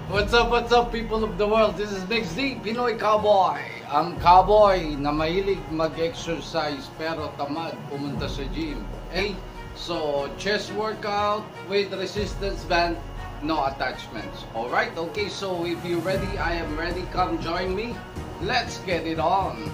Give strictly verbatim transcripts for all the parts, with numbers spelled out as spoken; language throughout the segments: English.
What's up, what's up people of the world? This is Next D, Pinoy Cowboy. Ang cowboy na mahilig mag-exercise pero tamad pumunta sa gym. Okay? So, chest workout with resistance band, no attachments. Alright? Okay, so if you're ready, I am ready. Come join me. Let's get it on.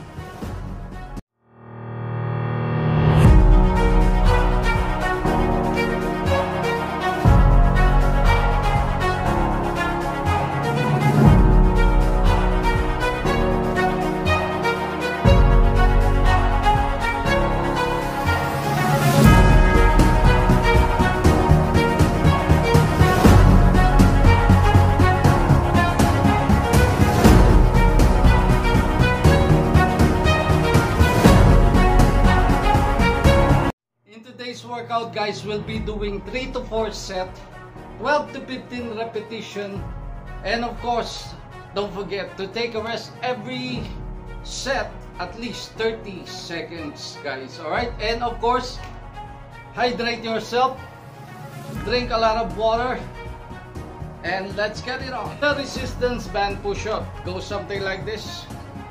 Today's workout, guys, will be doing three to four set, twelve to fifteen repetition, and of course, don't forget to take a rest every set at least thirty seconds, guys. Alright, and of course, hydrate yourself, drink a lot of water, and let's get it on. The resistance band push-up goes something like this.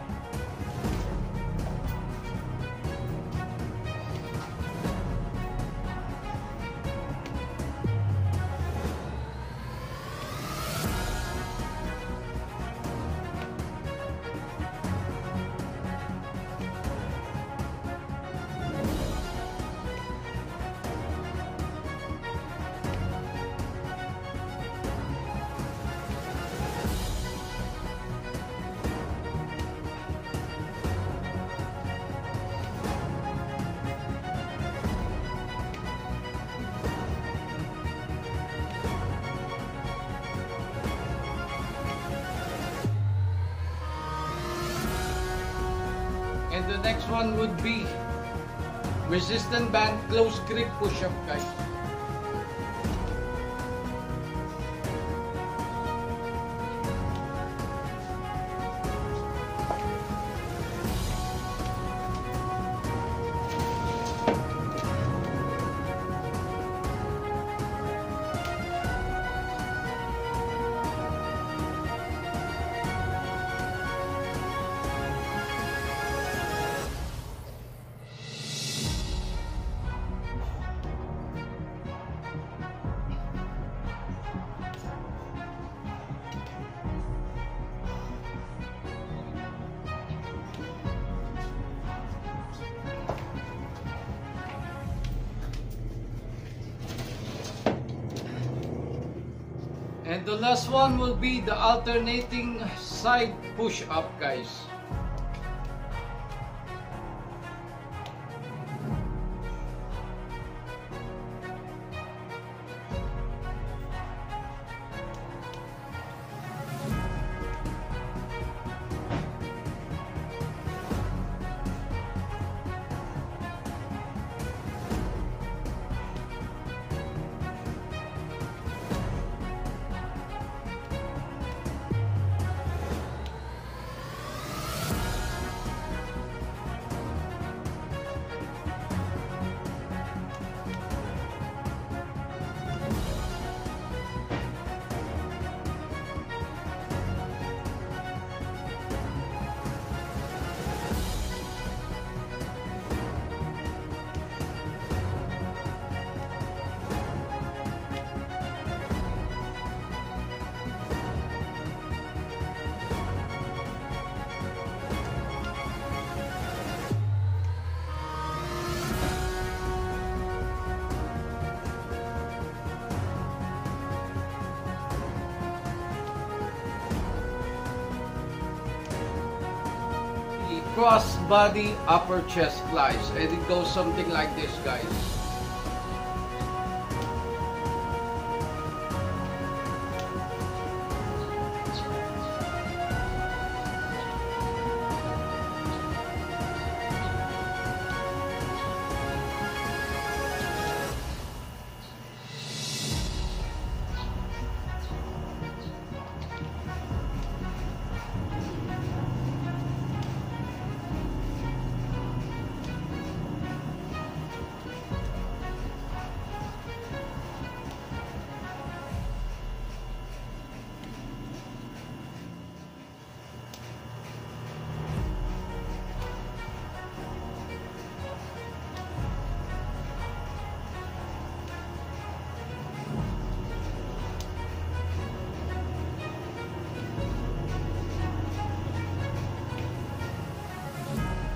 And the next one would be resistant band close grip push-up, guys. And the last one will be the alternating side push-up, guys. Cross body upper chest flies, and it goes something like this, guys.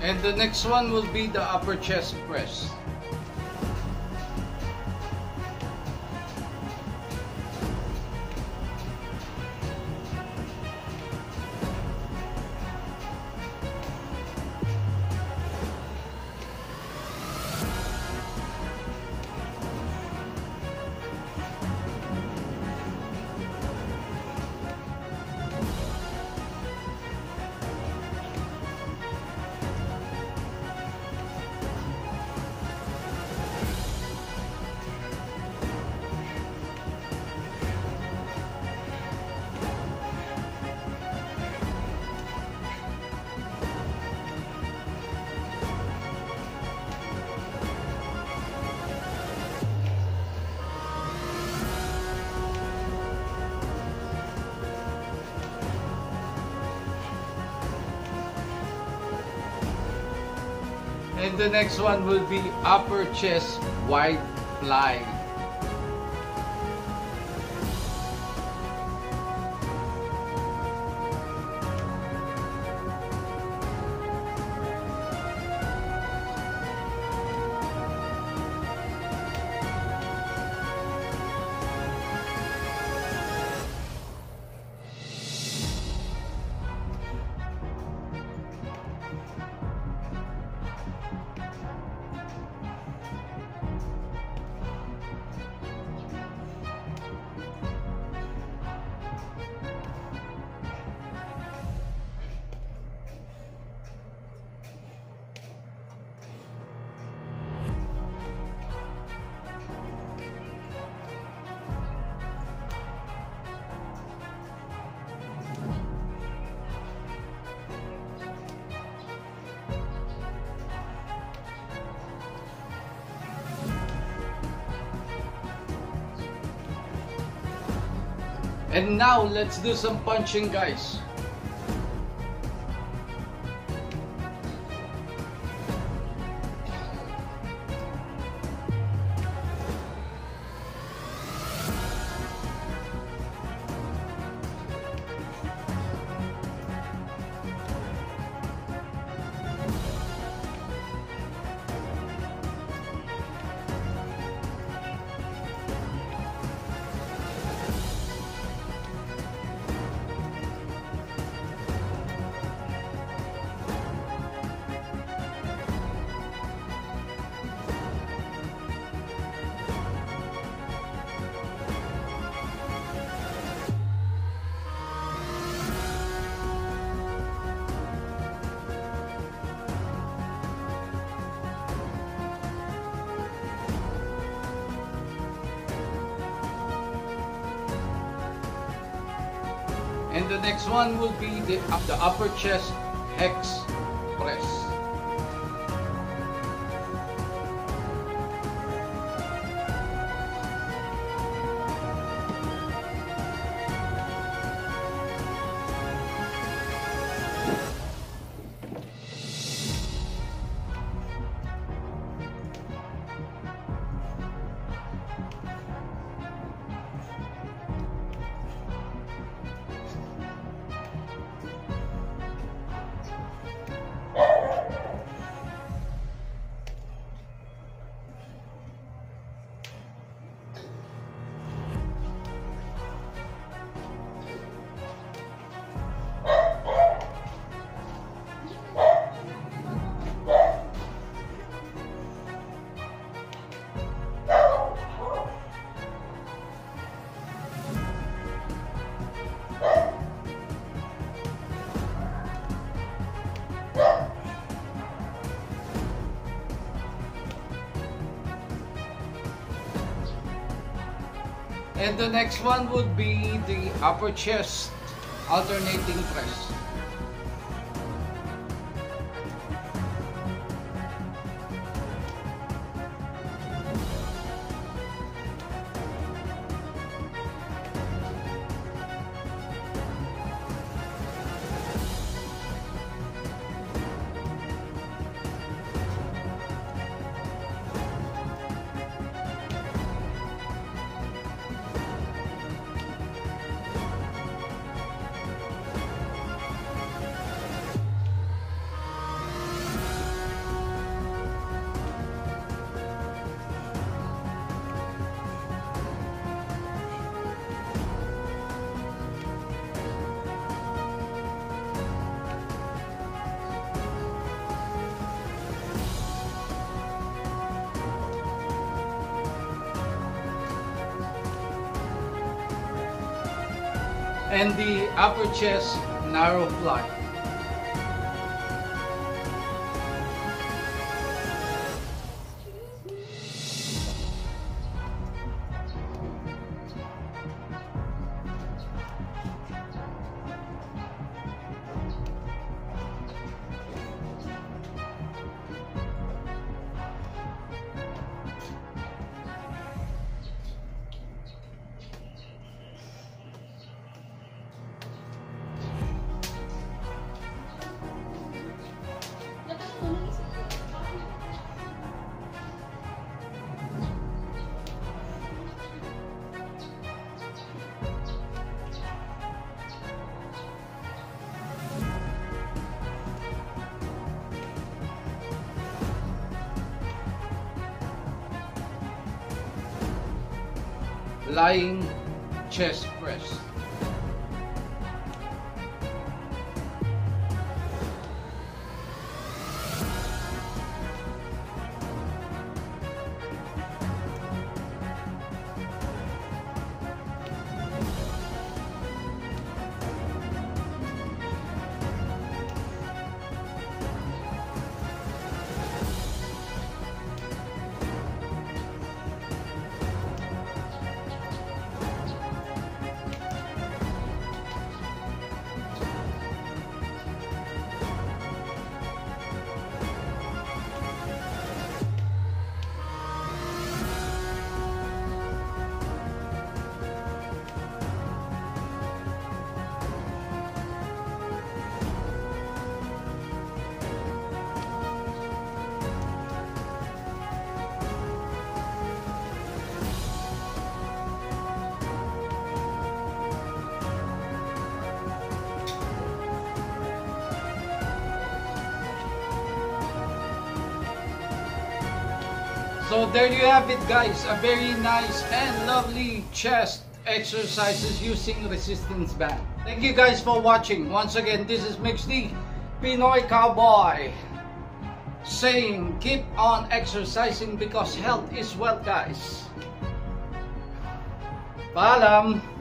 And the next one will be the upper chest press. And the next one will be upper chest wide fly. And now let's do some punching, guys. And the next one will be the, the upper chest hex press. And the next one would be the upper chest alternating press. and the upper chest narrow fly. Lying chest press. So there you have it, guys, a very nice and lovely chest exercises using resistance band. Thank you guys for watching. Once again, this is Mix D, Pinoy Cowboy, saying keep on exercising because health is wealth, guys. Paalam!